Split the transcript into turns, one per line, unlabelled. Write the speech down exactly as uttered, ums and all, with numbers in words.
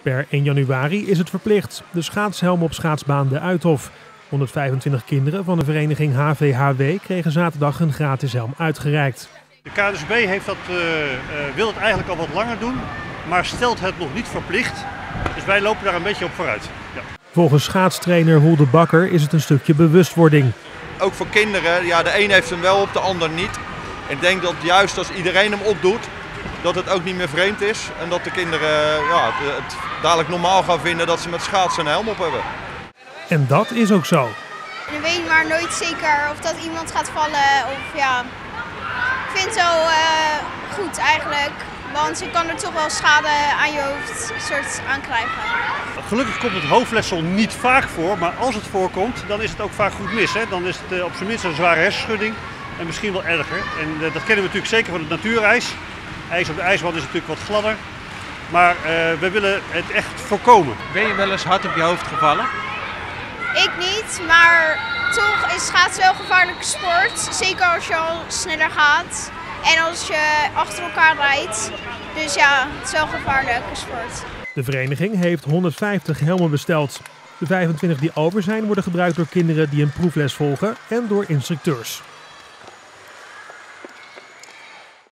Per één januari is het verplicht, de schaatshelm op schaatsbaan De Uithof. honderdvijfentwintig kinderen van de vereniging H V H W kregen zaterdag een gratis helm uitgereikt.
De K N S B heeft dat, uh, uh, wil het eigenlijk al wat langer doen, maar stelt het nog niet verplicht. Dus wij lopen daar een beetje op vooruit. Ja.
Volgens schaatstrainer Hulde Bakker is het een stukje bewustwording.
Ook voor kinderen, ja, de een heeft hem wel op, de ander niet. Ik denk dat juist als iedereen hem opdoet, dat het ook niet meer vreemd is. En dat de kinderen ja, het dadelijk normaal gaan vinden dat ze met schaatsen een helm op hebben.
En dat is ook zo.
Je weet maar nooit zeker of dat iemand gaat vallen of ja. Ik vind het wel uh, goed eigenlijk, want je kan er toch wel schade aan je hoofd soort aan krijgen.
Gelukkig komt het hoofdletsel niet vaak voor, maar als het voorkomt, dan is het ook vaak goed mis. Hè? Dan is het uh, op zijn minst een zware hersenschudding en misschien wel erger. En uh, dat kennen we natuurlijk zeker van het natuurijs. IJs op de ijsbaan is natuurlijk wat gladder, maar uh, we willen het echt voorkomen.
Ben je wel eens hard op je hoofd gevallen?
Ik niet, maar toch is schaatsen wel een gevaarlijke sport. Zeker als je al sneller gaat en als je achter elkaar rijdt. Dus ja, het is wel een gevaarlijke sport.
De vereniging heeft honderdvijftig helmen besteld. De vijfentwintig die over zijn worden gebruikt door kinderen die een proefles volgen en door instructeurs.